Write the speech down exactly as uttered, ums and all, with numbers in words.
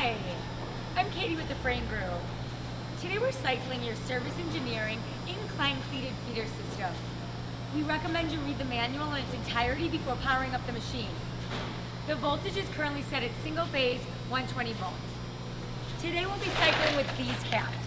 Hi, I'm Katie with the Frain Group. Today we're cycling your service engineering incline cleated feeder system. We recommend you read the manual in its entirety before powering up the machine. The voltage is currently set at single phase one twenty volts. Today we'll be cycling with these caps.